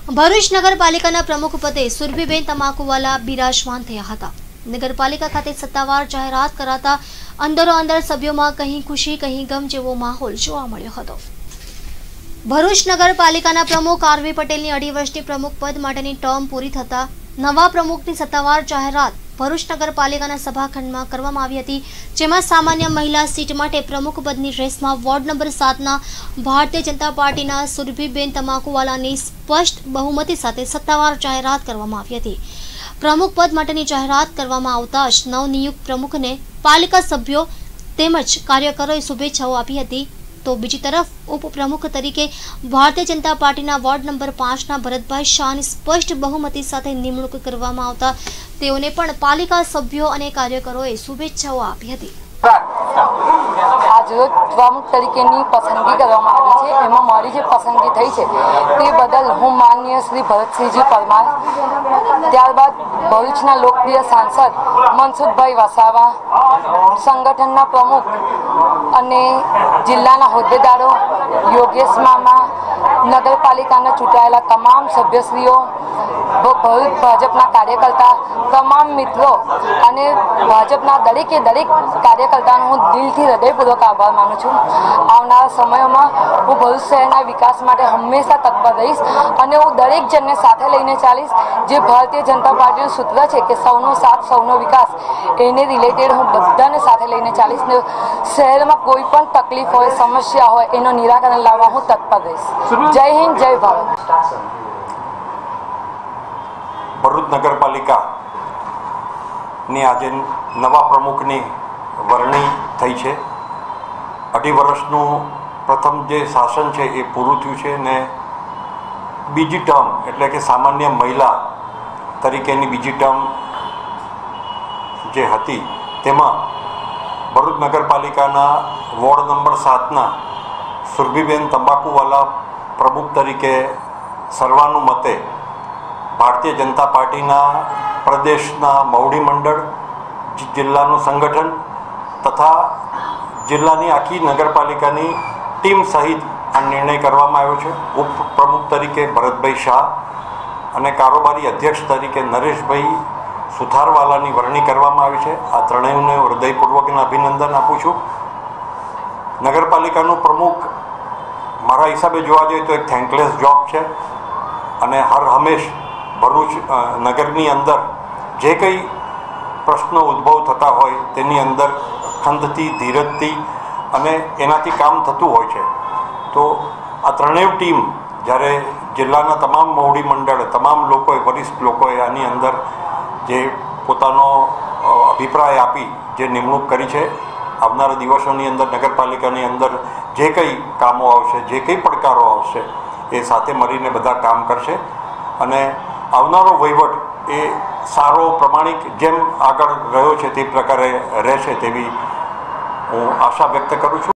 ભરૂચ નગરપાલિકાના પ્રમુખ પદે સુરભીબેન તમાકુવાલા બિરાજમાન થયા હતા। નગરપાલિકા ખાતે સત્તાવાર જાહેરાત કરાતા અંદરો અંદર સભ્યોમાં કहीं ખુશી કहीं ગમ જેવો માહોલ જોવા મળ્યો હતો। ભરૂચ નગરપાલિકાના પ્રમુખ આરવી પટેલની 2.5 વર્ષની પ્રમુખ પદ માટેની ટર્મ પૂરી થતા નવા પ્રમુખની સત્તાવાર જાહેરાત ભરૂચ નગરપાલિકાના સભાખંડમાં કરવામાં આવી હતી, જેમાં સામાન્ય મહિલા સીટ માટે પ્રમુખ પદની રેસમાં વોર્ડ નંબર 7ના ભારતીય જનતા પાર્ટીના સુરભીબેન તમાકુવાલાની સ્પષ્ટ બહુમતી સાથે સત્તાવાર જાહેરાત કરવામાં આવી હતી। પ્રમુખ પદ માટેની જાહેરાત કરવામાં આવતા જ નવનિયુક્ત પ્રમુખને પાલિકા સભ્યો તેમજ કાર્યકરોએ શુભેચ્છાઓ આપી હતી। તો બીજી તરફ ઉપપ્રમુખ તરીકે ભારતીય જનતા પાર્ટીના વોર્ડ નંબર 5ના ભરતભાઈ શાહની સ્પષ્ટ બહુમતી સાથે નિમણૂક કરવામાં આવતા તેઓને પણ પાલિકા સભ્યો અને કાર્યકરોએ શુભેચ્છાઓ આપી હતી। આજરોજ પ્રમુખ તરીકેની પસંદગી કરવામાં આવી છે, એમાં મારી જે પસંદગી થઈ છે તે બદલ હું માનનીય શ્રી ભરતસિંહજી પરમાર, ત્યારબાદ ભરૂચના લોકપ્રિય સાંસદ મનસુખભાઈ વસાવા, સંગઠનના પ્રમુખ અને જિલ્લાના હોદ્દેદારો, યોગેશ મામા, નગરપાલિકાના ચૂંટાયેલા તમામ સભ્યશ્રીઓ, ભરૂચ ભાજપના કાર્યકર્તા, તમામ મિત્રો અને ભાજપના દરેકે દરેક કાર્યકર્તાનો હું દિલથી હૃદયપૂર્વક આભાર માનું છું। આવનારા સમયોમાં હું ભરૂચ શહેરના વિકાસ માટે હંમેશા તત્પર રહીશ અને હું દરેક જણને સાથે લઈને ચાલીશ। જે ભારતીય જનતા પાર્ટીનું સૂત્ર છે કે સૌનો સાથ સૌનો વિકાસ, એને રિલેટેડ હું બધાને સાથે લઈને ચાલીશ ને શહેરમાં કોઈ પણ તકલીફ હોય, સમસ્યા હોય એનું નિરાકરણ લાવવા હું તત્પર રહીશ। જય હિન્દ, જય ભારત। ભરૂચ નગરપાલિકાની આજે નવા પ્રમુખની વરણી થઈ છે। 2.5 વર્ષનું પ્રથમ જે શાસન છે એ પૂરું થયું છે ને બીજી ટર્મ એટલે કે સામાન્ય મહિલા તરીકેની બીજી ટર્મ જે હતી તેમાં ભરૂચ નગરપાલિકાના વોર્ડ નંબર 7ના સુરભીબેન તંબાકુવાલા પ્રમુખ તરીકે સર્વાનુમતે ભારતીય જનતા પાર્ટીના પ્રદેશના મવડી મંડળ, જિલ્લાનું સંગઠન તથા જિલ્લાની આખી નગરપાલિકાની ટીમ સહિત આ નિર્ણય કરવામાં આવ્યો છે। ઉપપ્રમુખ તરીકે ભરતભાઈ શાહ અને કારોબારી અધ્યક્ષ તરીકે નરેશભાઈ સુથારવાલાની વરણી કરવામાં આવી છે। આ ત્રણેયને હૃદયપૂર્વકના અભિનંદન આપું છું। નગરપાલિકાનું પ્રમુખ મારા હિસાબે જોવા જઈએ તો એક થેન્કલેસ જોબ છે અને હર હંમેશ ભરૂચ નગરની અંદર જે કંઈ પ્રશ્નો ઉદ્ભવ થતા હોય તેની અંદર ખંતથી, ધીરજથી અને એનાથી કામ થતું હોય છે। તો આ ત્રણેય ટીમ જ્યારે જિલ્લાના તમામ મવડી મંડળ, તમામ લોકોએ, વરિષ્ઠ લોકોએ આની અંદર જે પોતાનો અભિપ્રાય આપી જે નિમણૂક કરી છે, આવનારા દિવસોની અંદર નગરપાલિકાની અંદર જે કંઈ કામો આવશે, જે કંઈ પડકારો આવશે એ સાથે મળીને બધા કામ કરશે અને આવનારો વહીવટ એ સારો, પ્રમાણિક જેમ આગળ રહ્યો છે તે પ્રકારે રહેશે તેવી હું આશા વ્યક્ત કરું છું।